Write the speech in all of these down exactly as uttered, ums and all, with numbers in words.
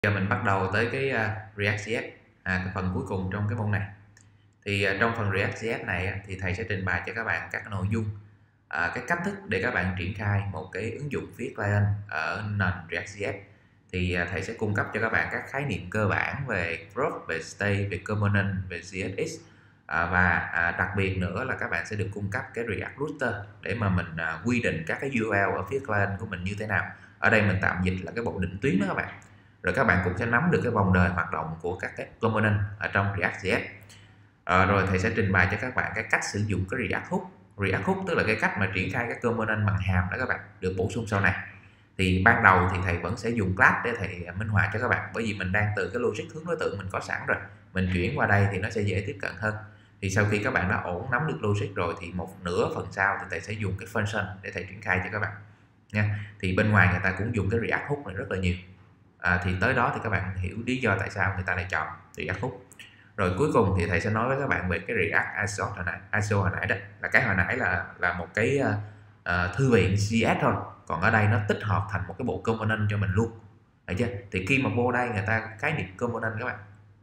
Giờ mình bắt đầu tới cái uh, React.js, à, cái phần cuối cùng trong cái môn này. Thì uh, trong phần React.js này thì thầy sẽ trình bày cho các bạn các nội dung, uh, cái cách thức để các bạn triển khai một cái ứng dụng phía client ở nền React.js. Thì uh, thầy sẽ cung cấp cho các bạn các khái niệm cơ bản về group, về state, về component, về xê ét ét, uh, và uh, đặc biệt nữa là các bạn sẽ được cung cấp cái React Router để mà mình uh, quy định các cái u rờ lờ ở phía client của mình như thế nào. Ở đây mình tạm dịch là cái bộ định tuyến đó các bạn. Rồi các bạn cũng sẽ nắm được cái vòng đời hoạt động của các cái component ở trong React.js. À, rồi thầy sẽ trình bày cho các bạn cái cách sử dụng cái React Hook. React Hook tức là cái cách mà triển khai các component bằng hàm đó các bạn, được bổ sung sau này. Thì ban đầu thì thầy vẫn sẽ dùng class để thầy minh họa cho các bạn, bởi vì mình đang từ cái logic hướng đối tượng mình có sẵn rồi, mình chuyển qua đây thì nó sẽ dễ tiếp cận hơn. Thì sau khi các bạn đã ổn nắm được logic rồi thì một nửa phần sau thì thầy sẽ dùng cái function để thầy triển khai cho các bạn nha. Thì bên ngoài người ta cũng dùng cái React Hook này rất là nhiều. À, thì tới đó thì các bạn hiểu lý do tại sao người ta lại chọn React Hook. Rồi cuối cùng thì thầy sẽ nói với các bạn về cái React i ét o hồi nãy, i ét o hồi nãy đó, là cái hồi nãy là là một cái uh, thư viện xê ét thôi, còn ở đây nó tích hợp thành một cái bộ component cho mình luôn, thấy chưa? Thì khi mà vô đây người ta khái niệm component các bạn.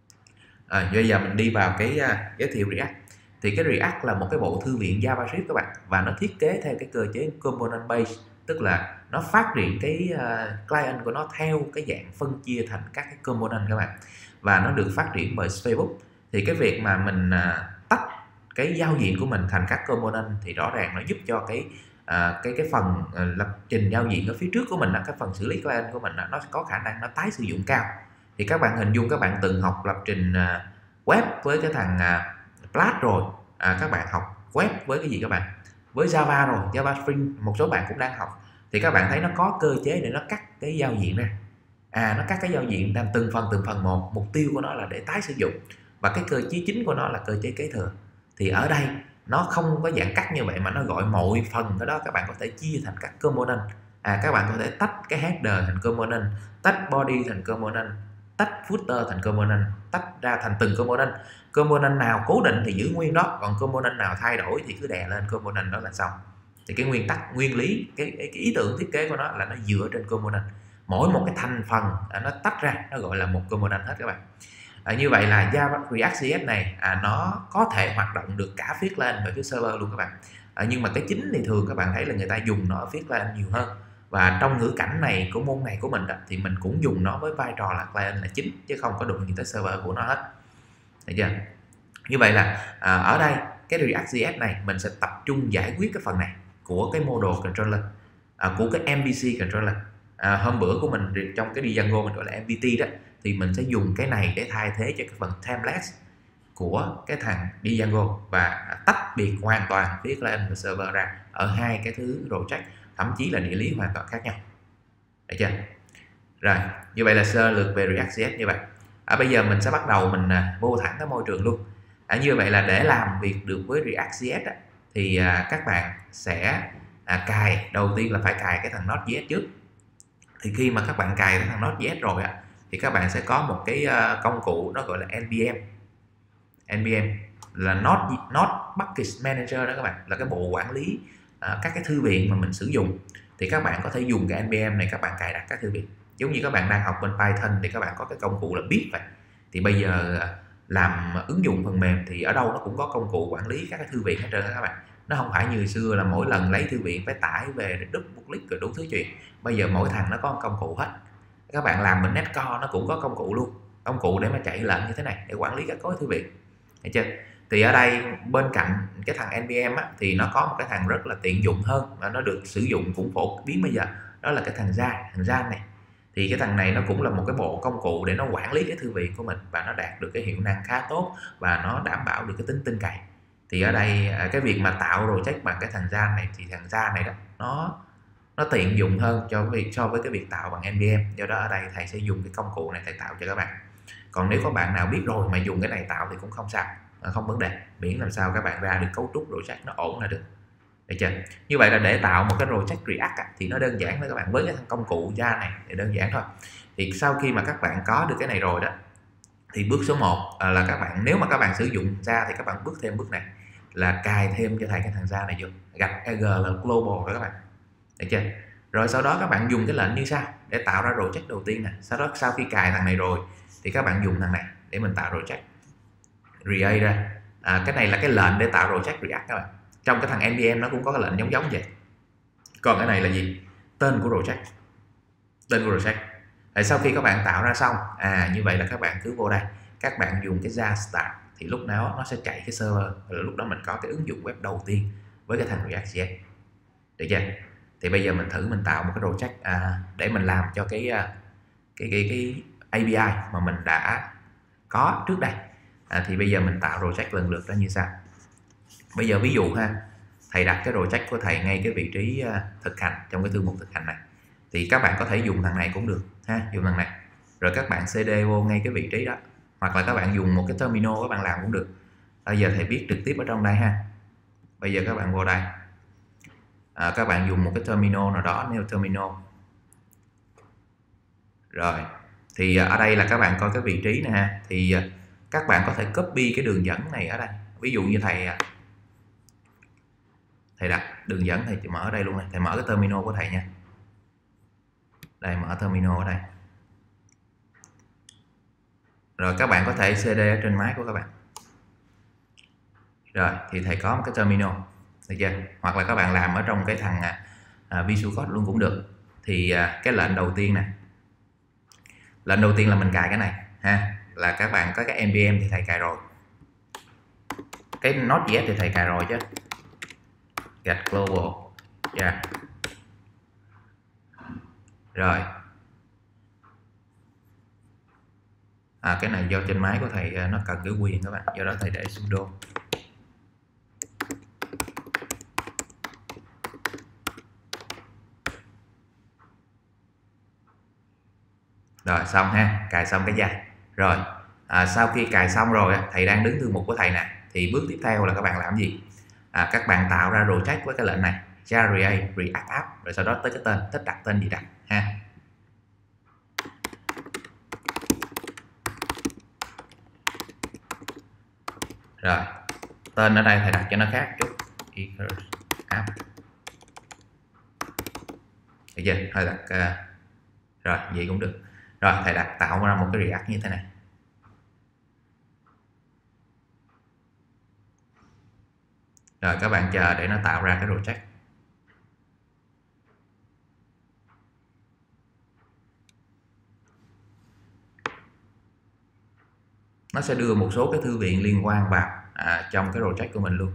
À, bây giờ mình đi vào cái uh, giới thiệu React. Thì cái React là một cái bộ thư viện JavaScript các bạn, và nó thiết kế theo cái cơ chế component based, tức là nó phát triển cái uh, client của nó theo cái dạng phân chia thành các cái component các bạn, và nó được phát triển bởi Facebook. Thì cái việc mà mình uh, tách cái giao diện của mình thành các component thì rõ ràng nó giúp cho cái uh, cái cái phần uh, lập trình giao diện ở phía trước của mình, cái phần xử lý client của mình nó có khả năng nó tái sử dụng cao. Thì các bạn hình dung các bạn từng học lập trình uh, web với cái thằng uh, Flash rồi, à, các bạn học web với cái gì các bạn, với Java rồi, Java Spring, một số bạn cũng đang học. Thì các bạn thấy nó có cơ chế để nó cắt cái giao diện ra, à nó cắt cái giao diện làm từng phần từng phần một, mục tiêu của nó là để tái sử dụng, và cái cơ chế chính của nó là cơ chế kế thừa. Thì ở đây nó không có dạng cắt như vậy mà nó gọi mọi phần cái đó các bạn có thể chia thành các component. À các bạn có thể tách cái header thành component, tách body thành component, tách footer thành component, tách ra thành từng component. Component nào cố định thì giữ nguyên đó, còn component nào thay đổi thì cứ đè lên component đó là xong. Thì cái nguyên tắc, nguyên lý, cái, cái, cái ý tưởng thiết kế của nó là nó dựa trên component. Mỗi một cái thành phần à, nó tách ra nó gọi là một component hết các bạn. À, như vậy là Java React.js này à, nó có thể hoạt động được cả phía client và phía server luôn các bạn. À, nhưng mà cái chính thì thường các bạn thấy là người ta dùng nó ở phía client nhiều hơn. Và trong ngữ cảnh này của môn này của mình đó, thì mình cũng dùng nó với vai trò là client là chính, chứ không có đụng gì tới server của nó hết. Được chưa? Như vậy là à, ở đây cái React.js này mình sẽ tập trung giải quyết cái phần này của cái model controller, à, của cái em vê xê controller. À, hôm bữa của mình trong cái Django mình gọi là em vê tê đó, thì mình sẽ dùng cái này để thay thế cho cái phần template của cái thằng Django, và tách biệt hoàn toàn phía client và server ra ở hai cái thứ project, thậm chí là địa lý hoàn toàn khác nhau. Được chưa? Rồi, như vậy là sơ lược về React.js như vậy. À, bây giờ mình sẽ bắt đầu mình à, vô thẳng cái môi trường luôn. À, như vậy là để làm việc được với React.js á, thì à, các bạn sẽ à, cài, đầu tiên là phải cài cái thằng Node.js trước. Thì khi mà các bạn cài cái thằng Node.js rồi á, thì các bạn sẽ có một cái uh, công cụ nó gọi là en pê em. en pê em là Node, Node Bucket Manager đó các bạn, là cái bộ quản lý uh, các cái thư viện mà mình sử dụng. Thì các bạn có thể dùng cái en pê em này các bạn cài đặt các thư viện. Giống như các bạn đang học bên Python thì các bạn có cái công cụ là Bit vậy. Thì bây giờ uh, làm ứng dụng phần mềm thì ở đâu nó cũng có công cụ quản lý các cái thư viện hết trơn các bạn. Nó không phải như xưa là mỗi lần lấy thư viện phải tải về để double click rồi đủ thứ chuyện. Bây giờ mỗi thằng nó có một công cụ hết. Các bạn làm bên Netcore nó cũng có công cụ luôn, công cụ để mà chạy lệnh như thế này để quản lý các khối thư viện, thấy chưa? Thì ở đây bên cạnh cái thằng en pê em á, thì nó có một cái thằng rất là tiện dụng hơn và nó được sử dụng cũng phổ biến bây giờ, đó là cái thằng Jan, thằng Jan này. Thì cái thằng này nó cũng là một cái bộ công cụ để nó quản lý cái thư viện của mình, và nó đạt được cái hiệu năng khá tốt và nó đảm bảo được cái tính tin cậy. Thì ở đây cái việc mà tạo project bằng cái thằng Jan này, thì thằng Jan này đó nó nó tiện dụng hơn cho việc so với cái việc tạo bằng en pê em. Do đó ở đây thầy sẽ dùng cái công cụ này thầy tạo cho các bạn. Còn nếu có bạn nào biết rồi mà dùng cái này tạo thì cũng không sao, không vấn đề, miễn làm sao các bạn ra được cấu trúc project nó ổn là được. Được chưa? Như vậy là để tạo một cái project React thì nó đơn giản thôi các bạn, với cái thằng công cụ Java này thì đơn giản thôi. Thì sau khi mà các bạn có được cái này rồi đó, thì bước số một là các bạn, nếu mà các bạn sử dụng Java thì các bạn bước thêm bước này là cài thêm cho thầy cái thằng Java này vô, gạch e giê là global đó các bạn. Được chưa? Rồi sau đó các bạn dùng cái lệnh như sau để tạo ra project đầu tiên nè. Sau đó sau khi cài thằng này rồi thì các bạn dùng thằng này để mình tạo project create ra. À, cái này là cái lệnh để tạo project React các bạn. Trong cái thằng npm nó cũng có cái lệnh giống giống vậy. Còn cái này là gì? Tên của project. Tên của project. Thì sau khi các bạn tạo ra xong, à như vậy là các bạn cứ vô đây, các bạn dùng cái Java Start thì lúc đó nó sẽ chạy cái server, rồi lúc đó mình có cái ứng dụng web đầu tiên với cái thằng React.js. Được chưa? Thì bây giờ mình thử mình tạo một cái project à, để mình làm cho cái cái cái cái a pê i mà mình đã có trước đây. À, thì bây giờ mình tạo project lần lượt ra như sau. Bây giờ ví dụ ha, thầy đặt cái project của thầy ngay cái vị trí uh, thực hành trong cái thư mục thực hành này, thì các bạn có thể dùng thằng này cũng được ha, dùng thằng này rồi các bạn cd vô ngay cái vị trí đó, hoặc là các bạn dùng một cái terminal các bạn làm cũng được. Bây giờ thầy viết trực tiếp ở trong đây ha. Bây giờ các bạn vô đây, à, các bạn dùng một cái terminal nào đó, nêu terminal rồi thì ở đây là các bạn coi cái vị trí này ha, thì các bạn có thể copy cái đường dẫn này ở đây. Ví dụ như thầy thầy đặt đường dẫn, thầy mở ở đây luôn này, thầy mở cái terminal của thầy nha. Đây, mở terminal ở đây. Rồi các bạn có thể cd ở trên máy của các bạn. Rồi thì thầy có một cái terminal, được chưa? Hoặc là các bạn làm ở trong cái thằng à, Visual Code luôn cũng được. Thì à, cái lệnh đầu tiên nè, lệnh đầu tiên là mình cài cái này ha, là các bạn có cái npm thì thầy cài rồi, cái Node.js thì thầy cài rồi chứ, gạch global, yeah. Rồi à, cái này do trên máy của thầy nó cần cái quyền các bạn, do đó thầy để sudo. Rồi xong ha, cài xong cái da. Rồi à, sau khi cài xong rồi thầy đang đứng thư mục của thầy nè, thì bước tiếp theo là các bạn làm gì? À, các bạn tạo ra project với cái lệnh này, Java React App, rồi sau đó tới cái tên, thích đặt tên gì đặt ha. Rồi tên ở đây thầy đặt cho nó khác chút, app, được chưa? Thôi đặt uh, rồi gì cũng được. Rồi thầy đặt tạo ra một cái React như thế này. Rồi các bạn chờ để nó tạo ra cái project. Nó sẽ đưa một số cái thư viện liên quan vào à, trong cái project của mình luôn.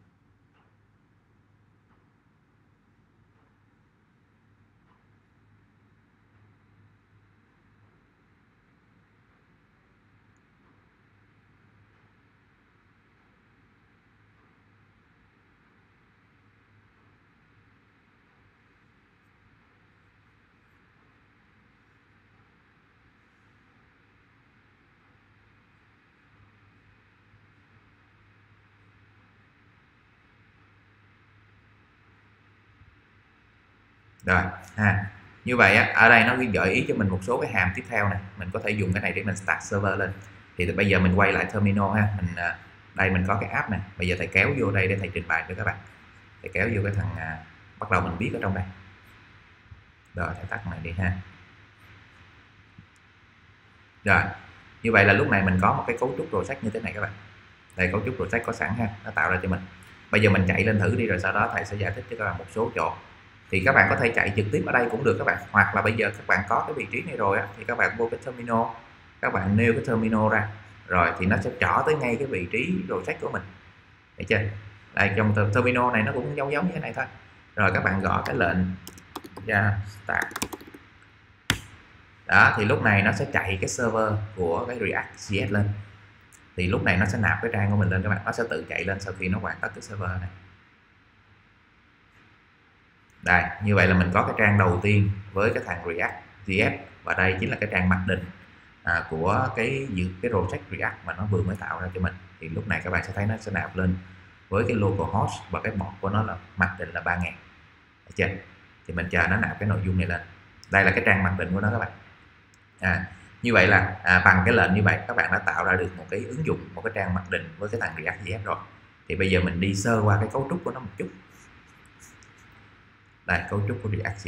Rồi ha, như vậy á, ở đây nó gợi ý cho mình một số cái hàm tiếp theo này, mình có thể dùng cái này để mình start server lên. Thì bây giờ mình quay lại terminal ha, mình đây mình có cái app này, bây giờ thầy kéo vô đây để thầy trình bày cho các bạn. Thầy kéo vô cái thằng à, bắt đầu mình viết ở trong đây. Rồi thầy tắt này đi ha. Rồi như vậy là lúc này mình có một cái cấu trúc project như thế này các bạn. Đây cấu trúc project có sẵn ha, nó tạo ra cho mình. Bây giờ mình chạy lên thử đi, rồi sau đó thầy sẽ giải thích cho các bạn một số chỗ. Thì các bạn có thể chạy trực tiếp ở đây cũng được các bạn, hoặc là bây giờ các bạn có cái vị trí này rồi á, thì các bạn vô cái terminal, các bạn nêu cái terminal ra, rồi thì nó sẽ trỏ tới ngay cái vị trí project của mình, thấy chưa? Đây trong terminal này nó cũng giống giống như thế này thôi. Rồi các bạn gõ cái lệnh ra start đó, thì lúc này nó sẽ chạy cái server của cái React.js lên. Thì lúc này nó sẽ nạp cái trang của mình lên các bạn, nó sẽ tự chạy lên sau khi nó hoàn tất cái server này. Đây, như vậy là mình có cái trang đầu tiên với cái thằng React.js, và đây chính là cái trang mặc định à, của cái cái project React mà nó vừa mới tạo ra cho mình. Thì lúc này các bạn sẽ thấy nó sẽ nạp lên với cái localhost và cái port của nó là mặc định là ba nghìn. Được chưa? Thì mình chờ nó nạp cái nội dung này lên. Đây là cái trang mặc định của nó các bạn. À, như vậy là à, bằng cái lệnh như vậy các bạn đã tạo ra được một cái ứng dụng, một cái trang mặc định với cái thằng React.js rồi. Thì bây giờ mình đi sơ qua cái cấu trúc của nó một chút. Đây cấu trúc của React.js.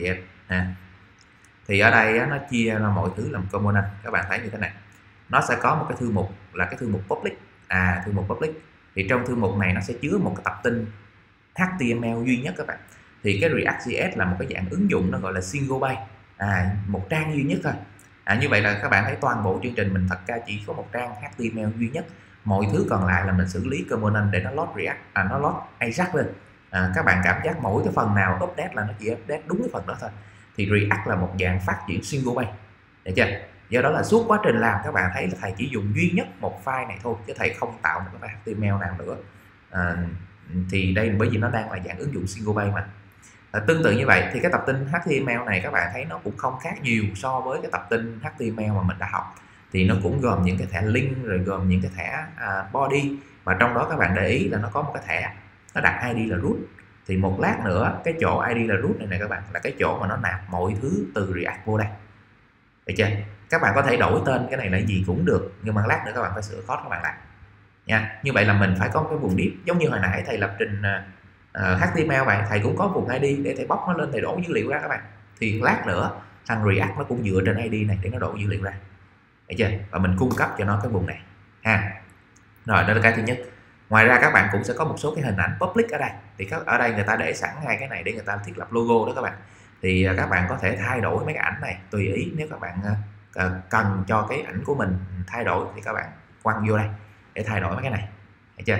ha. Thì ở đây á, nó chia ra mọi thứ làm component, các bạn thấy như thế này. Nó sẽ có một cái thư mục là cái thư mục public, à thư mục public. Thì trong thư mục này nó sẽ chứa một cái tập tin hát tê em lờ duy nhất các bạn. Thì cái React.js là một cái dạng ứng dụng nó gọi là single page, à một trang duy nhất thôi. À, như vậy là các bạn thấy toàn bộ chương trình mình thật ra chỉ có một trang hát tê em lờ duy nhất, mọi thứ còn lại là mình xử lý component để nó load React, à, nó load Ajax lên. À, các bạn cảm giác mỗi cái phần nào update là nó chỉ update đúng cái phần đó thôi. Thì React là một dạng phát triển single page, được chưa? Do đó là suốt quá trình làm các bạn thấy là thầy chỉ dùng duy nhất một file này thôi, chứ thầy không tạo một cái file hát tê em lờ nào nữa. À, thì đây bởi vì nó đang là dạng ứng dụng single page mà. À, tương tự như vậy thì cái tập tin hát tê em lờ này các bạn thấy nó cũng không khác nhiều so với cái tập tin hát tê em lờ mà mình đã học. Thì nó cũng gồm những cái thẻ link, rồi gồm những cái thẻ à, body, và trong đó các bạn để ý là nó có một cái thẻ nó đặt i đê là root. Thì một lát nữa cái chỗ i đê là root này này các bạn là cái chỗ mà nó nạp mọi thứ từ React vô đây, được chưa? Các bạn có thể đổi tên cái này là gì cũng được, nhưng mà lát nữa các bạn phải sửa code các bạn lại nha. Như vậy là mình phải có một cái vùng div, giống như hồi nãy thầy lập trình uh, hát tê em lờ vậy, thầy cũng có vùng i đê để thầy bóc nó lên, thầy đổ dữ liệu ra các bạn. Thì lát nữa thằng React nó cũng dựa trên i đê này để nó đổ dữ liệu ra, được chưa? Và mình cung cấp cho nó cái vùng này ha. Rồi đó là cái thứ nhất. Ngoài ra các bạn cũng sẽ có một số cái hình ảnh public ở đây. Thì các, ở đây người ta để sẵn hai cái này để người ta thiết lập logo đó các bạn. Thì các bạn có thể thay đổi mấy cái ảnh này tùy ý. Nếu các bạn uh, cần cho cái ảnh của mình thay đổi thì các bạn quăng vô đây để thay đổi mấy cái này, được chưa?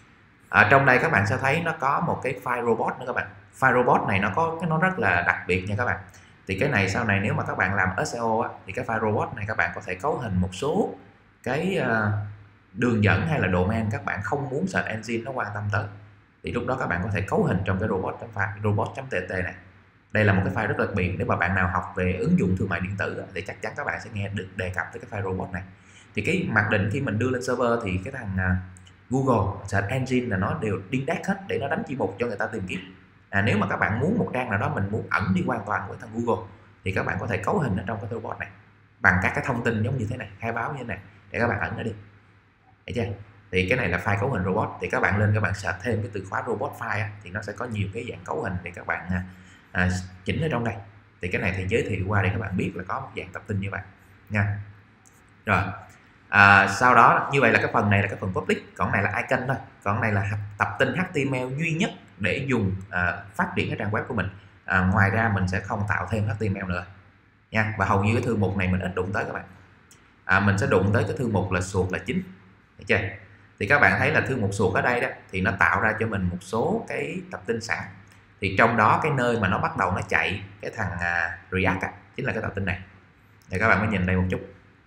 Ở trong đây các bạn sẽ thấy nó có một cái file robot nữa các bạn. File robot này nó có cái nó rất là đặc biệt nha các bạn. Thì cái này sau này nếu mà các bạn làm ét e o á, thì cái file robot này các bạn có thể cấu hình một số cái uh, đường dẫn hay là domain các bạn không muốn search engine nó quan tâm tới. Thì lúc đó các bạn có thể cấu hình trong cái robot.file robot.tt này. Đây là một cái file rất đặc biệt. Nếu mà bạn nào học về ứng dụng thương mại điện tử thì chắc chắn các bạn sẽ nghe được đề cập tới cái file robot này. Thì cái mặc định khi mình đưa lên server thì cái thằng Google search engine là nó đều index hết để nó đánh chỉ mục cho người ta tìm kiếm. À, nếu mà các bạn muốn một trang nào đó mình muốn ẩn đi hoàn toàn với thằng Google thì các bạn có thể cấu hình ở trong cái robot này bằng các cái thông tin giống như thế này, khai báo như thế này để các bạn ẩn nó đi, được chưa? Thì cái này là file cấu hình robot. Thì các bạn lên các bạn search thêm cái từ khóa robot file á, thì nó sẽ có nhiều cái dạng cấu hình để các bạn à, chỉnh ở trong đây. Thì cái này thì giới thiệu qua để các bạn biết là có một dạng tập tin như vậy nha. Rồi à, sau đó như vậy là cái phần này là cái phần public, còn này là icon thôi, còn này là tập tin hát tê em lờ duy nhất để dùng à, phát triển cái trang web của mình. À, ngoài ra mình sẽ không tạo thêm hát tê em lờ nữa nha. Và hầu như cái thư mục này mình ít đụng tới các bạn. À, mình sẽ đụng tới cái thư mục là suột là chính, được chưa? Thì các bạn thấy là thư mục suột ở đây đó thì nó tạo ra cho mình một số cái tập tin sẵn. Thì trong đó cái nơi mà nó bắt đầu nó chạy cái thằng à, React á, chính là cái tập tin này. Thì các bạn mới nhìn đây một chút.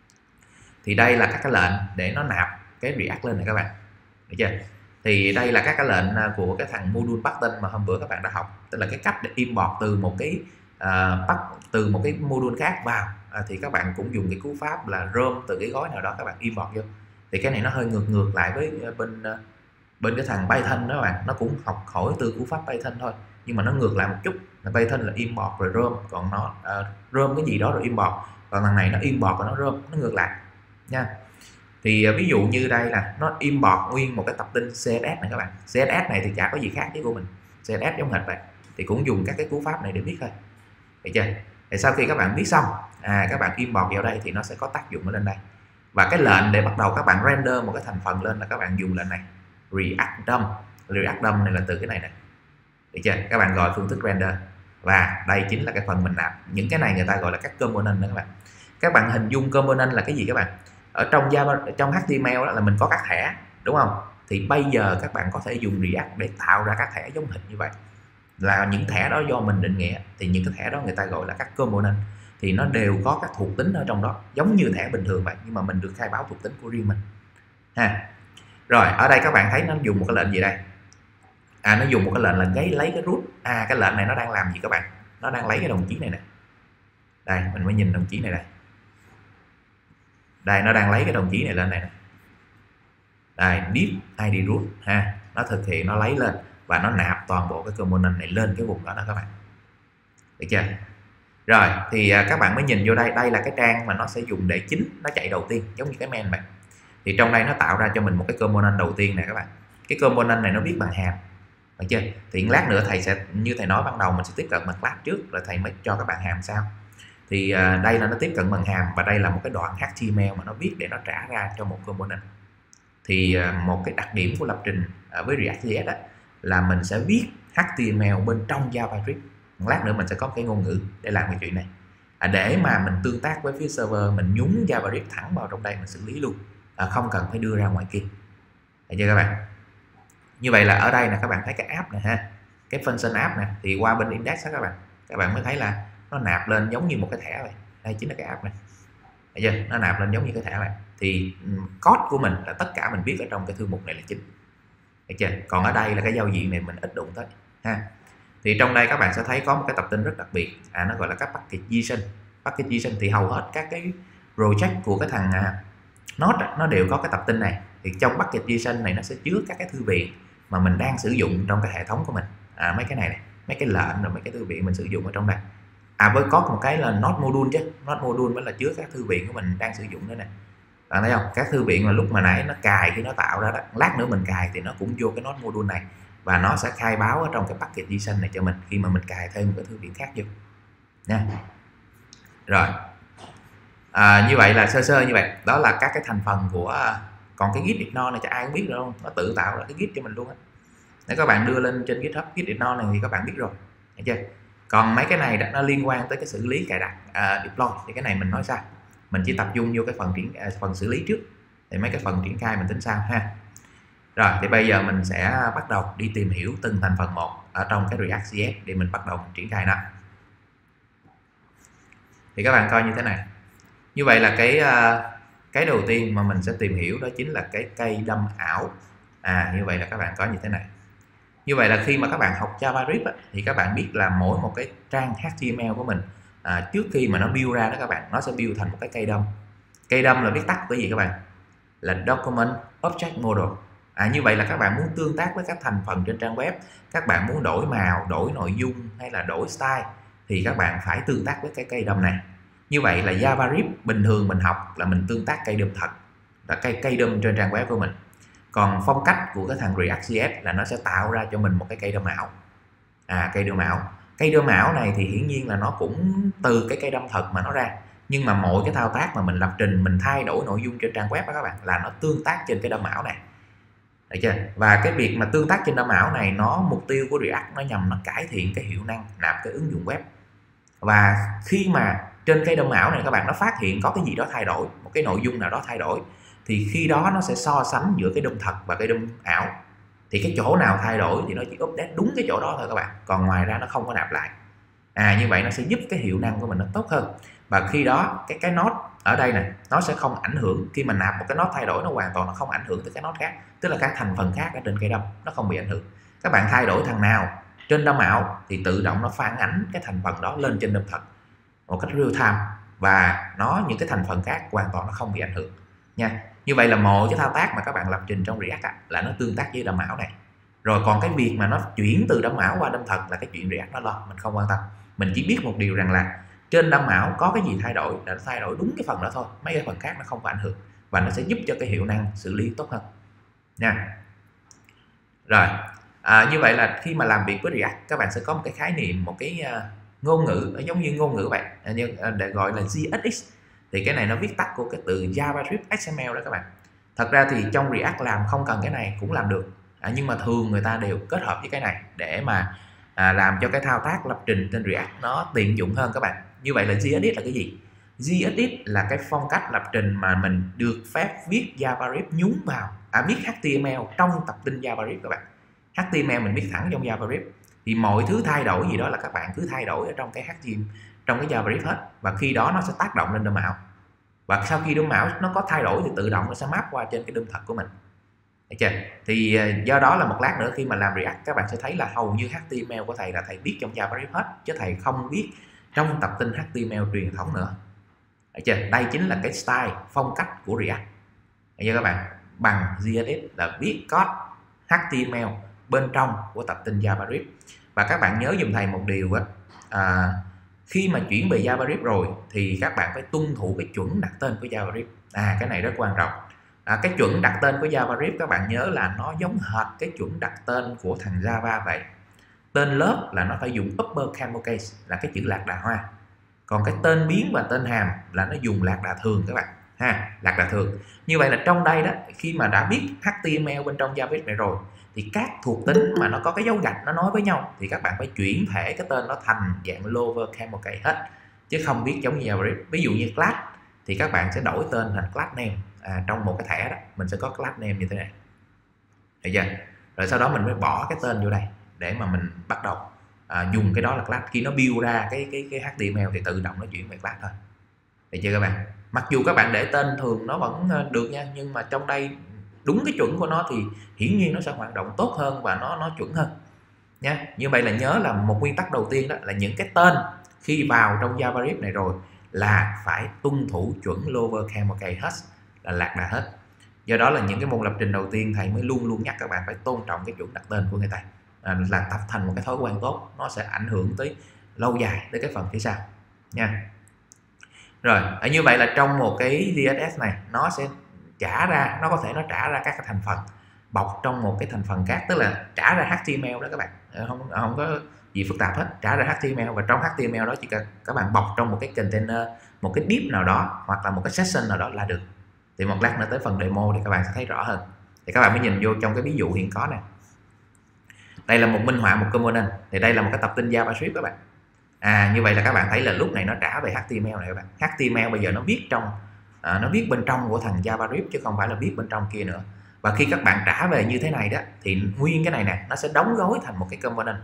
Thì đây là các cái lệnh để nó nạp cái React lên này các bạn, được chưa? Thì đây là các cái lệnh của cái thằng module button mà hôm bữa các bạn đã học, tức là cái cách để import từ một cái uh, bắt từ một cái module khác vào. À, thì các bạn cũng dùng cái cú pháp là rom từ cái gói nào đó các bạn import vô. Thì cái này nó hơi ngược ngược lại với bên bên cái thằng Python đó các bạn, nó cũng học hỏi từ cú pháp Python thôi, nhưng mà nó ngược lại một chút. Là Python là import rồi rom, còn nó uh, rom cái gì đó rồi import, còn thằng này nó import và nó rom, nó ngược lại nha. Thì uh, ví dụ như đây là nó import nguyên một cái tập tin xê ét ét này các bạn. xê ét ét này thì chả có gì khác với của mình, xê ét ét giống hệt vậy. Thì cũng dùng các cái cú pháp này để biết thôi, được chưa? Thì sau khi các bạn biết xong, à, các bạn import vào đây thì nó sẽ có tác dụng ở lên đây. Và cái lệnh để bắt đầu các bạn render một cái thành phần lên là các bạn dùng lệnh này, React đê ô em. React đê ô em này là từ cái này nè, được chưa? Các bạn gọi phương thức render, và đây chính là cái phần mình nạp. Những cái này người ta gọi là các component đó các bạn. Các bạn hình dung component là cái gì các bạn? Ở trong Java, trong hát tê em lờ đó là mình có các thẻ, đúng không? Thì bây giờ các bạn có thể dùng React để tạo ra các thẻ giống hệt như vậy. Là những thẻ đó do mình định nghĩa, thì những cái thẻ đó người ta gọi là các component. Thì nó đều có các thuộc tính ở trong đó, giống như thẻ bình thường vậy, nhưng mà mình được khai báo thuộc tính của riêng mình ha. Rồi ở đây các bạn thấy nó dùng một cái lệnh gì đây? À, nó dùng một cái lệnh là cái lấy cái root. À, cái lệnh này nó đang làm gì các bạn? Nó đang lấy cái đồng chí này nè. Đây mình mới nhìn đồng chí này đây. Đây nó đang lấy cái đồng chí này lên này nè. Đây div i đê root ha, nó thực hiện nó lấy lên và nó nạp toàn bộ cái component này lên cái vùng đó đó các bạn, được chưa? Rồi thì các bạn mới nhìn vô đây, đây là cái trang mà nó sẽ dùng để chính nó chạy đầu tiên, giống như cái main vậy. Thì trong đây nó tạo ra cho mình một cái component đầu tiên này các bạn. Cái component này nó viết bằng hàm, được chưa? Thì lát nữa thầy sẽ, như thầy nói ban đầu, mình sẽ tiếp cận bằng class trước rồi thầy mới cho các bạn hàm sau. Thì uh, đây là nó tiếp cận bằng hàm, và đây là một cái đoạn hát tê em lờ mà nó viết để nó trả ra cho một component. Thì uh, một cái đặc điểm của lập trình uh, với React.js đó là mình sẽ viết hát tê em lờ bên trong JavaScript. Lát nữa mình sẽ có cái ngôn ngữ để làm cái chuyện này, à, để mà mình tương tác với phía server, mình nhúng JavaScript thẳng vào trong đây mình xử lý luôn, à, không cần phải đưa ra ngoài kia. Được chưa các bạn? Như vậy là ở đây là các bạn thấy cái app này ha, cái function app này, thì qua bên index đó các bạn, các bạn mới thấy là nó nạp lên giống như một cái thẻ vậy. Đây chính là cái app này. Được chưa? Nó nạp lên giống như cái thẻ này. Thì code của mình là tất cả mình viết ở trong cái thư mục này là chính. Được chưa? Còn ở đây là cái giao diện này mình ít đụng tới ha. Thì trong đây các bạn sẽ thấy có một cái tập tin rất đặc biệt, à, nó gọi là các packagization. Packagization thì hầu hết các cái project của cái thằng à, Node nó đều có cái tập tin này. Thì trong packagization này nó sẽ chứa các cái thư viện mà mình đang sử dụng trong cái hệ thống của mình, à, mấy cái này này, mấy cái lệnh rồi mấy cái thư viện mình sử dụng ở trong đây. À, với có một cái là Node module chứ, Node module mới là chứa các thư viện của mình đang sử dụng nữa nè. Bạn thấy không? Các thư viện mà lúc mà nãy nó cài khi nó tạo ra đó, lát nữa mình cài thì nó cũng vô cái Node module này, và nó sẽ khai báo ở trong cái packagization này cho mình khi mà mình cài thêm một cái thư viện khác vô nha. Rồi, à, như vậy là sơ sơ như vậy, đó là các cái thành phần của. Còn cái git ignore này cho ai cũng biết rồi không? Nó tự tạo ra cái git cho mình luôn á. Nếu các bạn đưa lên trên GitHub git ignore này thì các bạn biết rồi, thấy chưa? Còn mấy cái này nó liên quan tới cái xử lý cài đặt, uh, deploy, thì cái này mình nói sao? Mình chỉ tập trung vô cái phần triển uh, phần xử lý trước, thì mấy cái phần triển khai mình tính sau ha. Rồi thì bây giờ mình sẽ bắt đầu đi tìm hiểu từng thành phần một ở trong cái React.js để mình bắt đầu mình triển khai nó. Thì các bạn coi như thế này. Như vậy là cái uh, cái đầu tiên mà mình sẽ tìm hiểu đó chính là cái cây đâm ảo. À, như vậy là các bạn có như thế này. Như vậy là khi mà các bạn học JavaScript á, thì các bạn biết là mỗi một cái trang hát tê em lờ của mình, à, trước khi mà nó build ra đó các bạn, nó sẽ build thành một cái cây đâm. Cây đâm là viết tắt của gì các bạn? Là Document Object Model. À, như vậy là các bạn muốn tương tác với các thành phần trên trang web, các bạn muốn đổi màu, đổi nội dung hay là đổi style, thì các bạn phải tương tác với cái cây đâm này. Như vậy là JavaScript bình thường mình học là mình tương tác cây đâm thật, là cây cây đâm trên trang web của mình. Còn phong cách của cái thằng React.js là nó sẽ tạo ra cho mình một cái cây đâm ảo. À, cây đâm ảo. Cây đâm ảo này thì hiển nhiên là nó cũng từ cái cây đâm thật mà nó ra. Nhưng mà mỗi cái thao tác mà mình lập trình, mình thay đổi nội dung trên trang web đó các bạn, là nó tương tác trên cái đâm ảo này. Được chưa? Và cái việc mà tương tác trên đâm ảo này, nó mục tiêu của React nó nhằm nó cải thiện cái hiệu năng nạp cái ứng dụng web. Và khi mà trên cây đâm ảo này các bạn nó phát hiện có cái gì đó thay đổi, một cái nội dung nào đó thay đổi, thì khi đó nó sẽ so sánh giữa cái đâm thật và cái đâm ảo. Thì cái chỗ nào thay đổi thì nó chỉ update đúng cái chỗ đó thôi các bạn, còn ngoài ra nó không có nạp lại. À, như vậy nó sẽ giúp cái hiệu năng của mình nó tốt hơn. Và khi đó cái cái node ở đây này nó sẽ không ảnh hưởng, khi mà nạp một cái node thay đổi nó hoàn toàn nó không ảnh hưởng tới cái node khác, tức là các thành phần khác ở trên cây đâm nó không bị ảnh hưởng. Các bạn thay đổi thằng nào trên đâm ảo thì tự động nó phản ánh cái thành phần đó lên trên đâm thật một cách real time, và nó những cái thành phần khác hoàn toàn nó không bị ảnh hưởng nha. Như vậy là mọi cái thao tác mà các bạn lập trình trong React á, là nó tương tác với đâm ảo này. Rồi còn cái việc mà nó chuyển từ đâm ảo qua đâm thật là cái chuyện React nó lo, mình không quan tâm. Mình chỉ biết một điều rằng là trên đâm ảo có cái gì thay đổi là nó thay đổi đúng cái phần đó thôi, mấy cái phần khác nó không có ảnh hưởng, và nó sẽ giúp cho cái hiệu năng xử lý tốt hơn nha. Rồi, à, như vậy là khi mà làm việc với React, các bạn sẽ có một cái khái niệm, một cái uh, ngôn ngữ giống như ngôn ngữ vậy, nhưng để gọi là giê ét ích. Thì cái này nó viết tắt của cái từ JavaScript ếch em lờ đó các bạn. Thật ra thì trong React làm không cần cái này cũng làm được, à, nhưng mà thường người ta đều kết hợp với cái này để mà à, làm cho cái thao tác lập trình trên React nó tiện dụng hơn các bạn. Như vậy là giê ét ích là cái gì? giê ét ích là cái phong cách lập trình mà mình được phép viết JavaScript nhúng vào, à, viết hát tê em lờ trong tập tin JavaScript các bạn. hát tê em lờ mình viết thẳng trong JavaScript, thì mọi thứ thay đổi gì đó là các bạn cứ thay đổi ở trong cái hát tê em lờ, trong cái JavaScript hết, và khi đó nó sẽ tác động lên đâm ảo. Và sau khi đâm ảo nó có thay đổi thì tự động nó sẽ map qua trên cái đâm thật của mình. Được chưa? Thì do đó là một lát nữa khi mà làm React, các bạn sẽ thấy là hầu như hát tê em lờ của thầy là thầy viết trong JavaScript hết, chứ thầy không viết trong tập tin hát tê em lờ truyền thống nữa. Được chưa? Đây chính là cái style, phong cách của React. Được chưa các bạn? Bằng giê ét ích là viết code hát tê em lờ bên trong của tập tin JavaScript. Và các bạn nhớ dùm thầy một điều á, à, khi mà chuyển về JavaScript rồi thì các bạn phải tuân thủ cái chuẩn đặt tên của JavaScript. À, cái này rất quan trọng. À, cái chuẩn đặt tên của JavaScript các bạn nhớ là nó giống hệt cái chuẩn đặt tên của thằng Java vậy. Tên lớp là nó phải dùng upper camelcase là cái chữ lạc đà hoa, còn cái tên biến và tên hàm là nó dùng lạc đà thường các bạn ha, lạc đà thường. Như vậy là trong đây đó, khi mà đã biết hát tê em lờ bên trong JavaScript này rồi thì các thuộc tính mà nó có cái dấu gạch nó nói với nhau thì các bạn phải chuyển thể cái tên nó thành dạng lower camelcase hết, chứ không biết giống như JavaScript. Ví dụ như class thì các bạn sẽ đổi tên thành class name. À, trong một cái thẻ đó mình sẽ có class name như thế này, thấy chưa? Rồi sau đó mình mới bỏ cái tên vô đây để mà mình bắt đầu à, dùng cái đó là class. Khi nó build ra cái cái cái hát tê em lờ thì tự động nó chuyển về class thôi, thấy chưa các bạn? Mặc dù các bạn để tên thường nó vẫn được nha, nhưng mà trong đây đúng cái chuẩn của nó thì hiển nhiên nó sẽ hoạt động tốt hơn và nó nó chuẩn hơn nha. Như vậy là nhớ là một nguyên tắc đầu tiên đó là những cái tên khi vào trong JavaScript này rồi là phải tuân thủ chuẩn lower camelcase hết, là lạc đà hết. Do đó là những cái môn lập trình đầu tiên thầy mới luôn luôn nhắc các bạn phải tôn trọng cái chuẩn đặt tên của người ta, à, là tập thành một cái thói quen tốt, nó sẽ ảnh hưởng tới lâu dài tới cái phần phía sau nha. Rồi như vậy là trong một cái giê ét ét này nó sẽ trả ra, nó có thể nó trả ra các cái thành phần bọc trong một cái thành phần khác, tức là trả ra hát tê em lờ đó các bạn, không không có gì phức tạp hết, trả ra hát tê em lờ và trong hát tê em lờ đó chỉ cần các bạn bọc trong một cái container, một cái div nào đó hoặc là một cái section nào đó là được. Thì một lát nữa tới phần demo thì các bạn sẽ thấy rõ hơn. Thì các bạn mới nhìn vô trong cái ví dụ hiện có này, đây là một minh họa một component, thì đây là một cái tập tin JavaScript các bạn. À, như vậy là các bạn thấy là lúc này nó trả về hát tê em lờ này các bạn. hát tê em lờ bây giờ nó viết trong à, nó viết bên trong của thằng JavaScript chứ không phải là viết bên trong kia nữa. Và khi các bạn trả về như thế này đó thì nguyên cái này nè nó sẽ đóng gói thành một cái component,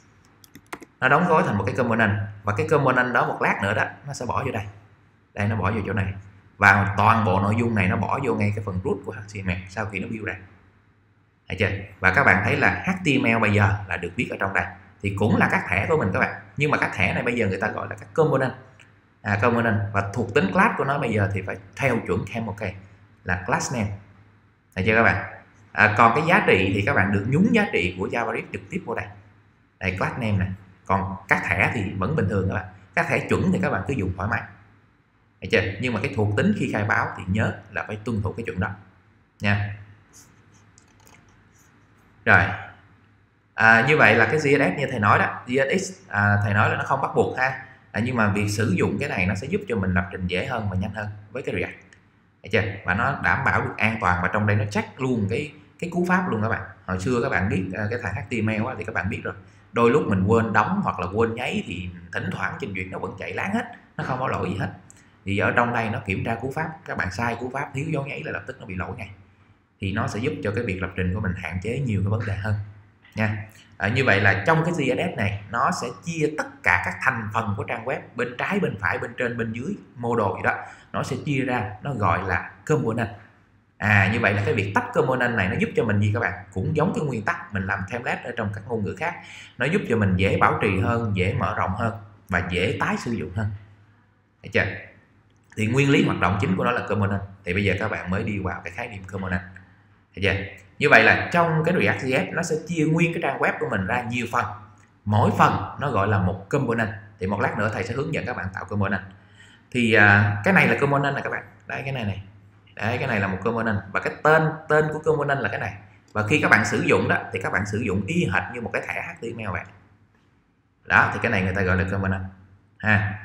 nó đóng gói thành một cái component và cái component đó một lát nữa đó nó sẽ bỏ vô đây, đây nó bỏ vô chỗ này và toàn bộ nội dung này nó bỏ vô ngay cái phần root của hát tê em lờ sau khi nó build ra, thấy chưa? Và các bạn thấy là hát tê em lờ bây giờ là được viết ở trong đây, thì cũng là các thẻ của mình các bạn, nhưng mà các thẻ này bây giờ người ta gọi là các component, à, component và thuộc tính class của nó bây giờ thì phải theo chuẩn camelcase là class name, thấy chưa các bạn? À, còn cái giá trị thì các bạn được nhúng giá trị của JavaScript trực tiếp vô đây, đây class name này. Còn các thẻ thì vẫn bình thường các bạn, các thẻ chuẩn thì các bạn cứ dùng thoải mái, thấy chưa? Nhưng mà cái thuộc tính khi khai báo thì nhớ là phải tuân thủ cái chuẩn đó nha. Rồi à, như vậy là cái giê ét ét như thầy nói đó, giê ét ét à, thầy nói là nó không bắt buộc ha, à, nhưng mà việc sử dụng cái này nó sẽ giúp cho mình lập trình dễ hơn và nhanh hơn với cái React, thấy chưa? Và nó đảm bảo được an toàn, và trong đây nó check luôn cái cái cú pháp luôn các bạn. Hồi xưa các bạn biết cái thằng hát tê em lờ thì các bạn biết rồi, đôi lúc mình quên đóng hoặc là quên nháy thì thỉnh thoảng trình duyệt nó vẫn chạy láng hết, nó không có lỗi gì hết. Thì ở trong đây nó kiểm tra cú pháp, các bạn sai cú pháp thiếu dấu nháy là lập tức nó bị lỗi ngay, thì nó sẽ giúp cho cái việc lập trình của mình hạn chế nhiều cái vấn đề hơn nha. À, như vậy là trong cái giê ét ét này nó sẽ chia tất cả các thành phần của trang web, bên trái bên phải bên trên bên dưới model gì đó nó sẽ chia ra, nó gọi là component. À, như vậy là cái việc tách component này nó giúp cho mình gì các bạn, cũng giống cái nguyên tắc mình làm template ở trong các ngôn ngữ khác, nó giúp cho mình dễ bảo trì hơn, dễ mở rộng hơn và dễ tái sử dụng hơn, thấy chưa? Thì nguyên lý hoạt động chính của nó là component, thì bây giờ các bạn mới đi vào cái khái niệm component, thấy chưa? Như vậy là trong cái React.js nó sẽ chia nguyên cái trang web của mình ra nhiều phần, mỗi phần nó gọi là một component. Thì một lát nữa thầy sẽ hướng dẫn các bạn tạo component. Thì à, cái này là component này các bạn, đấy cái này này, đấy cái này là một component và cái tên tên của component là cái này. Và khi các bạn sử dụng đó thì các bạn sử dụng y hệt như một cái thẻ hát tê em lờ vậy. Đó thì cái này người ta gọi là component ha.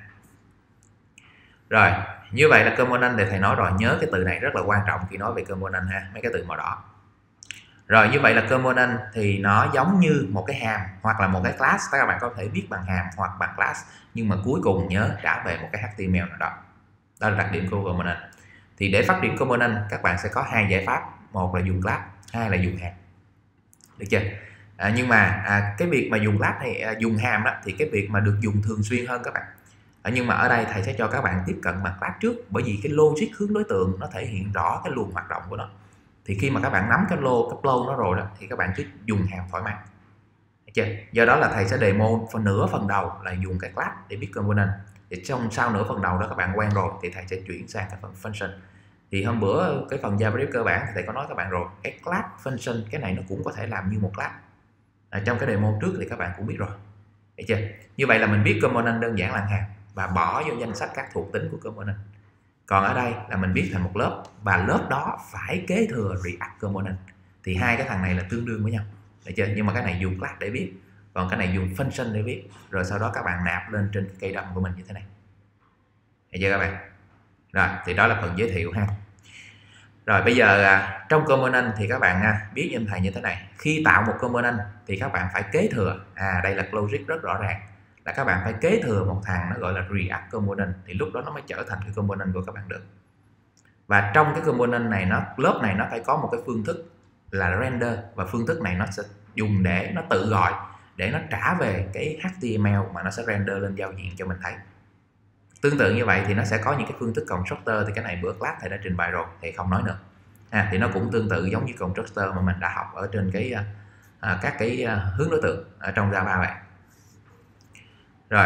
Rồi như vậy là component thì thầy nói rồi, nhớ cái từ này rất là quan trọng khi nói về component ha, mấy cái từ màu đỏ. Rồi như vậy là component thì nó giống như một cái hàm hoặc là một cái class, các bạn có thể viết bằng hàm hoặc bằng class, nhưng mà cuối cùng nhớ trả về một cái hát tê em lờ nào đó. Đó là đặc điểm của component. Thì để phát triển component các bạn sẽ có hai giải pháp, một là dùng class, hai là dùng hàm, được chưa? À, nhưng mà à, cái việc mà dùng class hay à, dùng hàm đó thì cái việc mà được dùng thường xuyên hơn các bạn. À, nhưng mà ở đây thầy sẽ cho các bạn tiếp cận bằng class trước, bởi vì cái logic hướng đối tượng nó thể hiện rõ cái luồng hoạt động của nó. Thì khi mà các bạn nắm cái lô cái flow nó rồi đó thì các bạn cứ dùng hàm thoải mái, được chưa? Do đó là thầy sẽ demo phần nửa phần đầu là dùng cái class để viết component. Thì trong sau nửa phần đầu đó các bạn quen rồi thì thầy sẽ chuyển sang cái phần function. Thì hôm bữa cái phần JavaScript cơ bản thì thầy có nói các bạn rồi, cái class function cái này nó cũng có thể làm như một class. À, trong cái demo trước thì các bạn cũng biết rồi, được chưa? Như vậy là mình biết component đơn giản là hàm và bỏ vô danh sách các thuộc tính của component. Còn ở đây là mình viết thành một lớp và lớp đó phải kế thừa React Component. Thì hai cái thằng này là tương đương với nhau, được chưa? Nhưng mà cái này dùng class để viết, còn cái này dùng function để viết. Rồi sau đó các bạn nạp lên trên cây đâm của mình như thế này, được chưa các bạn? Rồi thì đó là phần giới thiệu ha. Rồi bây giờ à, trong component thì các bạn à, biết giùm thầy như thế này. Khi tạo một component thì các bạn phải kế thừa, à đây là logic rất rõ ràng, là các bạn phải kế thừa một thằng nó gọi là React Component, thì lúc đó nó mới trở thành cái component của các bạn được. Và trong cái component này, nó lớp này nó phải có một cái phương thức là render, và phương thức này nó sẽ dùng để nó tự gọi để nó trả về cái hát tê em lờ mà nó sẽ render lên giao diện cho mình thấy. Tương tự như vậy thì nó sẽ có những cái phương thức constructor, thì cái này bữa class thầy đã trình bày rồi thì không nói nữa. À, thì nó cũng tương tự giống như constructor mà mình đã học ở trên cái à, các cái à, hướng đối tượng ở trong Java vậy. Rồi.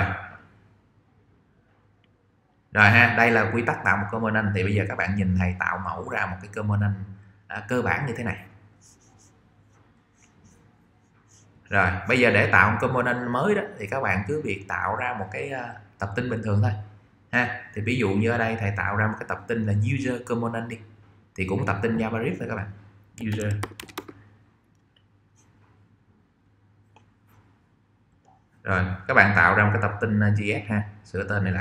Rồi ha, đây là quy tắc tạo một component. Thì bây giờ các bạn nhìn thầy tạo mẫu ra một cái component à, cơ bản như thế này. Rồi, bây giờ để tạo một component mới đó thì các bạn cứ việc tạo ra một cái uh, tập tin bình thường thôi. Ha, thì ví dụ như ở đây thầy tạo ra một cái tập tin là user component đi. Thì cũng tập tin JavaScript thôi các bạn. User. Rồi, các bạn tạo ra một cái tập tin uh, gi ét ha, sửa tên này lại.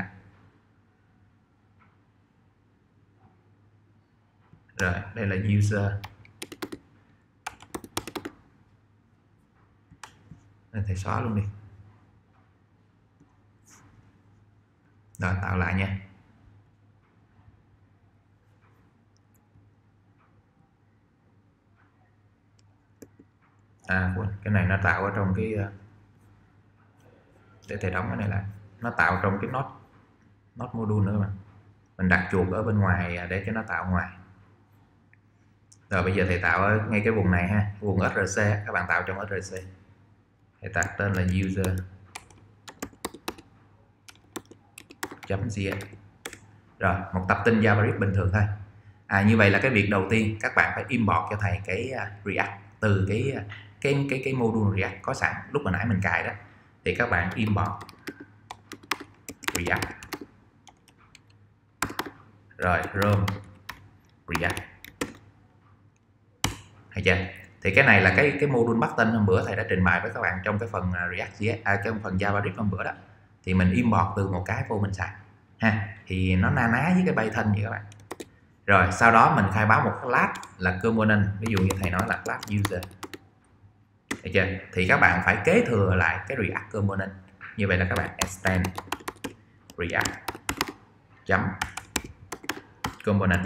Rồi, đây là user. Nên thầy xóa luôn đi. Rồi tạo lại nha. À cái này nó tạo ở trong cái, để thầy đóng cái này lại, nó tạo trong cái node node module nữa mà mình đặt chuột ở bên ngoài để cho nó tạo ngoài. Rồi bây giờ thầy tạo ở ngay cái vùng này ha, vùng ét rờ xê, các bạn tạo trong ét rờ xê, thầy đặt tên là user chấm gi ét. Rồi một tập tin JavaScript bình thường thôi. À, như vậy là cái việc đầu tiên các bạn phải import cho thầy cái uh, React từ cái uh, cái cái cái module React có sẵn lúc mà nãy mình cài đó, thì các bạn import React, rồi Rome React, hay chưa? Thì cái này là cái cái module button hôm bữa thầy đã trình bày với các bạn trong cái phần React gi ét, à, trong phần JavaScript hôm bữa đó, thì mình import từ một cái vô mình xài ha, thì nó na ná với cái Python vậy các bạn. Rồi sau đó mình khai báo một class là component, ví dụ như thầy nói là class user, được chưa? Thì các bạn phải kế thừa lại cái React component. Như vậy là các bạn extend React chấm component.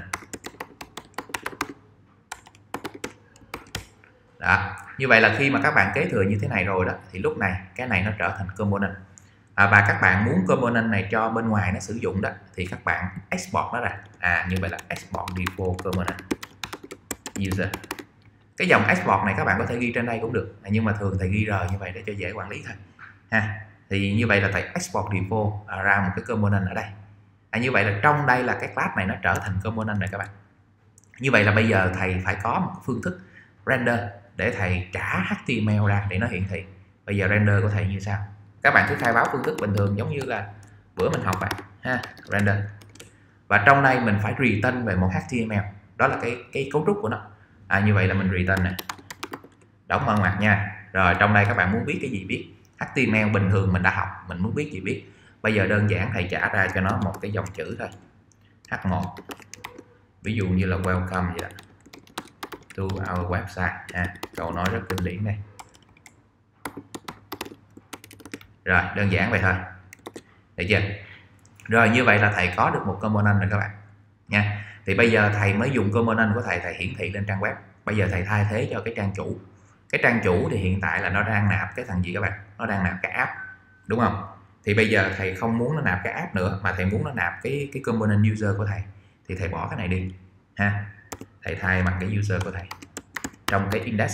Đó, như vậy là khi mà các bạn kế thừa như thế này rồi đó, thì lúc này cái này nó trở thành component. À, và các bạn muốn component này cho bên ngoài nó sử dụng đó, thì các bạn export nó ra. À, như vậy là export default component user. Cái dòng export này các bạn có thể ghi trên đây cũng được, nhưng mà thường thầy ghi R như vậy để cho dễ quản lý thôi ha. Thì như vậy là thầy export default à, ra một cái component ở đây. À, như vậy là trong đây là cái class này nó trở thành component này các bạn. Như vậy là bây giờ thầy phải có một phương thức render để thầy trả hát tê em lờ ra để nó hiển thị. Bây giờ render của thầy như sau, các bạn cứ khai báo phương thức bình thường giống như là bữa mình học vậy ha, render. Và trong đây mình phải return về một hát tê em lờ, đó là cái cái cấu trúc của nó. À, như vậy là mình return này, đóng ngoặc ngoặc nha. Rồi trong đây các bạn muốn viết cái gì viết, hát tê em lờ bình thường mình đã học, mình muốn viết gì viết. Bây giờ đơn giản thầy trả ra cho nó một cái dòng chữ thôi, hát một, ví dụ như là welcome vậy đó, to our website. À, câu nói rất kinh điển đây. Rồi đơn giản vậy thôi, được chưa? Rồi như vậy là thầy có được một component rồi các bạn nha. Thì bây giờ thầy mới dùng component của thầy thầy hiển thị lên trang web. Bây giờ thầy thay thế cho cái trang chủ. Cái trang chủ thì hiện tại là nó đang nạp cái thằng gì các bạn? Nó đang nạp cái app, đúng không? Thì bây giờ thầy không muốn nó nạp cái app nữa, mà thầy muốn nó nạp cái cái component user của thầy, thì thầy bỏ cái này đi ha. Thầy thay bằng cái user của thầy trong cái index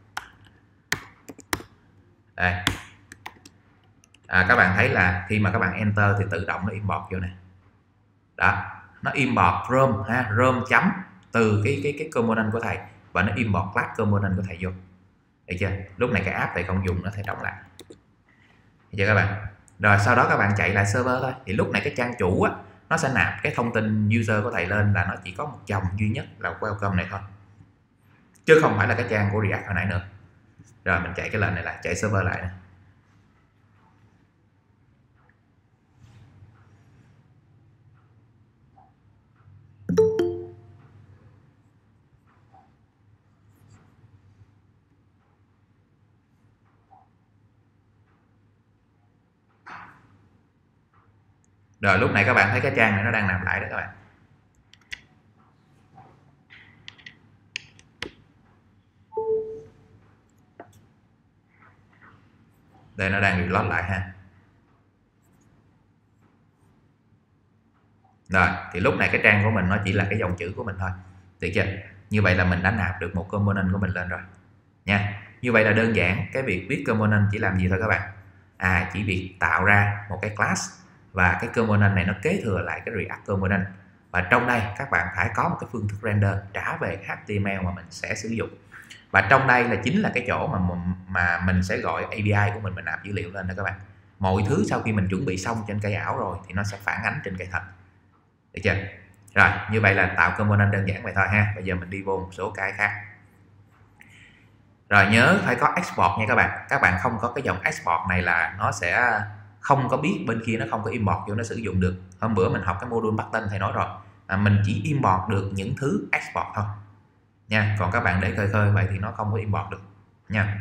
đây. À, các bạn thấy là khi mà các bạn enter thì tự động nó import vô này. Đó, nó import Rome ha, Rome chấm từ cái cái cái component của thầy, và nó import class component của thầy vô. Được chưa? Lúc này cái app thầy không dùng nó thầy đóng lại. Được chưa các bạn? Rồi sau đó các bạn chạy lại server thôi. Thì lúc này cái trang chủ á, nó sẽ nạp cái thông tin user của thầy lên là nó chỉ có một dòng duy nhất là welcome này thôi, chứ không phải là cái trang của React hồi nãy nữa. Rồi mình chạy cái lệnh này lại, chạy server lại nè. Rồi lúc này các bạn thấy cái trang này nó đang nạp lại đó các bạn. Đây nó đang reload lại ha. Rồi thì lúc này cái trang của mình nó chỉ là cái dòng chữ của mình thôi, được chưa? Như vậy là mình đã nạp được một component của mình lên rồi nha. Như vậy là đơn giản, cái việc viết component chỉ làm gì thôi các bạn, à chỉ việc tạo ra một cái class và cái component này nó kế thừa lại cái React component, và trong đây các bạn phải có một cái phương thức render trả về cái hát tê em lờ mà mình sẽ sử dụng, và trong đây là chính là cái chỗ mà mà mình sẽ gọi a pê i của mình mình nạp dữ liệu lên đó các bạn. Mọi thứ sau khi mình chuẩn bị xong trên cây ảo rồi thì nó sẽ phản ánh trên cây thật, được chưa? Rồi như vậy là tạo component đơn giản vậy thôi ha. Bây giờ mình đi vô một số cái khác. Rồi nhớ phải có export nha các bạn. Các bạn không có cái dòng export này là nó sẽ không có biết bên kia nó không có import vô nó sử dụng được. Hôm bữa mình học cái module button thầy nói rồi, à, mình chỉ import được những thứ export thôi nha, còn các bạn để khơi khơi vậy thì nó không có import được nha.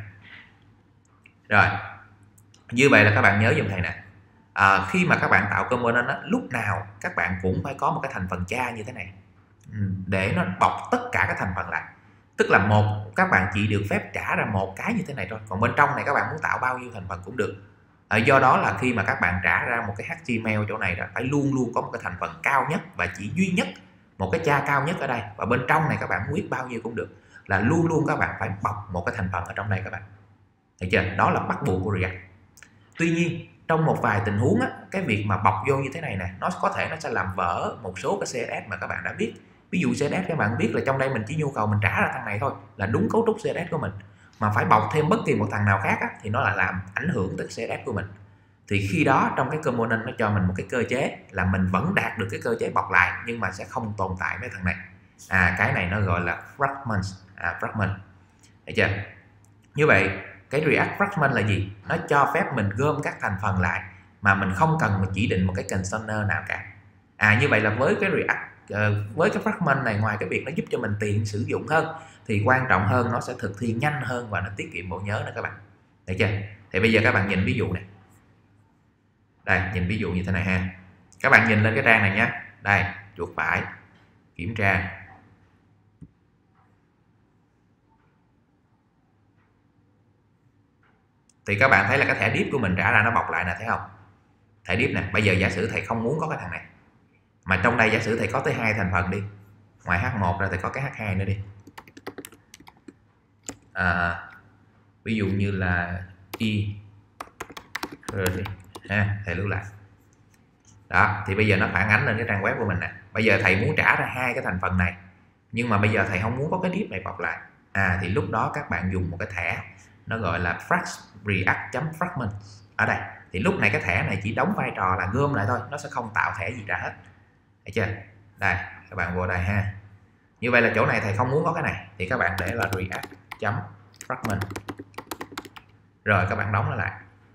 Rồi như vậy là các bạn nhớ giùm thầy nè, à, khi mà các bạn tạo component đó, lúc nào các bạn cũng phải có một cái thành phần cha như thế này để nó bọc tất cả các thành phần lại. Tức là một, các bạn chỉ được phép trả ra một cái như thế này thôi, còn bên trong này các bạn muốn tạo bao nhiêu thành phần cũng được. À, do đó là khi mà các bạn trả ra một cái hát tê em lờ chỗ này đó, phải luôn luôn có một cái thành phần cao nhất và chỉ duy nhất một cái cha cao nhất ở đây, và bên trong này các bạn muốn viết bao nhiêu cũng được, là luôn luôn các bạn phải bọc một cái thành phần ở trong đây các bạn, thấy chưa? Đó là bắt buộc của React. Tuy nhiên trong một vài tình huống á, cái việc mà bọc vô như thế này nè, nó có thể nó sẽ làm vỡ một số cái xê ét ét mà các bạn đã biết. Ví dụ xê ét ét các bạn biết là trong đây mình chỉ nhu cầu mình trả ra thằng này thôi, là đúng cấu trúc xê ét ét của mình, mà phải bọc thêm bất kỳ một thằng nào khác á, thì nó lại làm ảnh hưởng tới xê ét ét của mình. Thì khi đó trong cái component nó cho mình một cái cơ chế là mình vẫn đạt được cái cơ chế bọc lại nhưng mà sẽ không tồn tại mấy thằng này. À cái này nó gọi là fragment, à, fragment, thấy chưa? Như vậy cái React fragment là gì? Nó cho phép mình gom các thành phần lại mà mình không cần mình chỉ định một cái container nào cả. À như vậy là với cái React uh, với cái fragment này, ngoài cái việc nó giúp cho mình tiện sử dụng hơn thì quan trọng hơn nó sẽ thực thi nhanh hơn và nó tiết kiệm bộ nhớ nữa các bạn. Thấy chưa? Thì bây giờ các bạn nhìn ví dụ này. Đây, nhìn ví dụ như thế này ha. Các bạn nhìn lên cái trang này nhé. Đây, chuột phải, kiểm tra. Thì các bạn thấy là cái thẻ div của mình trả ra nó bọc lại nè, thấy không? Thẻ div nè, bây giờ giả sử thầy không muốn có cái thằng này, mà trong đây giả sử thầy có tới hai thành phần đi, ngoài hát một ra thầy có cái hát hai nữa đi. À, ví dụ như là y rồi đi ha, thầy lưu lại. Đó, thì bây giờ nó phản ánh lên cái trang web của mình nè. Bây giờ thầy muốn trả ra hai cái thành phần này, nhưng mà bây giờ thầy không muốn có cái div này bọc lại. À thì lúc đó các bạn dùng một cái thẻ nó gọi là react.fragment ở đây. Thì lúc này cái thẻ này chỉ đóng vai trò là gom lại thôi, nó sẽ không tạo thẻ gì ra hết. Thấy chưa? Đây, các bạn vô đây ha. Như vậy là chỗ này thầy không muốn có cái này thì các bạn để là react.fragment. Rồi các bạn đóng nó lại.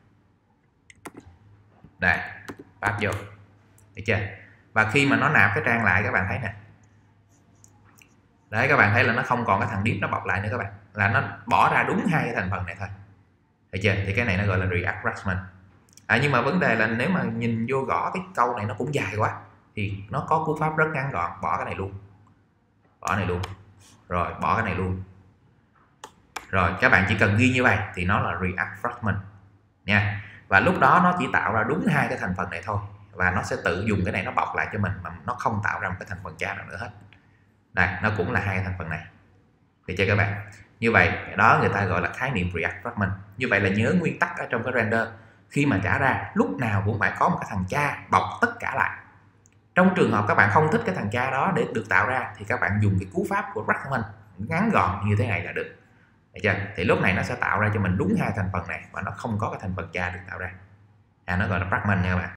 Đây, pass vô. Thấy chưa? Và khi mà nó nạp cái trang lại các bạn thấy nè. Đấy, các bạn thấy là nó không còn cái thằng div nó bọc lại nữa các bạn, là nó bỏ ra đúng hai cái thành phần này thôi. Thấy chưa? Thì cái này nó gọi là React fragment. À, nhưng mà vấn đề là nếu mà nhìn vô gõ cái câu này nó cũng dài quá thì nó có cú pháp rất ngắn gọn, bỏ cái này luôn, bỏ này luôn, rồi bỏ cái này luôn. Rồi các bạn chỉ cần ghi như vậy thì nó là React fragment nha. Và lúc đó nó chỉ tạo ra đúng hai cái thành phần này thôi, và nó sẽ tự dùng cái này nó bọc lại cho mình mà nó không tạo ra một cái thành phần cha nào nữa hết. Đây, nó cũng là hai thành phần này. Được chưa các bạn? Như vậy đó người ta gọi là khái niệm React fragment. Như vậy là nhớ nguyên tắc ở trong cái render, khi mà trả ra lúc nào cũng phải có một cái thằng cha bọc tất cả lại. Trong trường hợp các bạn không thích cái thằng cha đó để được tạo ra thì các bạn dùng cái cú pháp của fragment ngắn gọn như thế này là được. Được chưa? Thì lúc này nó sẽ tạo ra cho mình đúng hai thành phần này và nó không có cái thành phần cha được tạo ra. À, nó gọi là fragment nha các bạn.